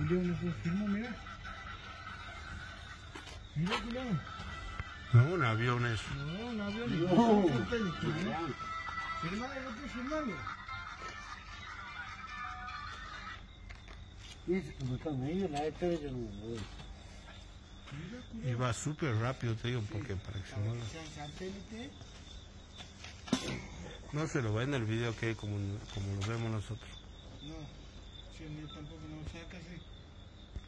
aviones los filmó, mira. Mira, cuidado. No, un avión es. No, un avión. No, firmalo, no puedes firmarlo. Dice como están ahí, la esta vez yo no me voy. Y va súper rápido, te digo, porque para que se mueva. Satélite. No se lo ve en el video que como lo vemos nosotros. No, sí, yo tampoco no, o sea, casi.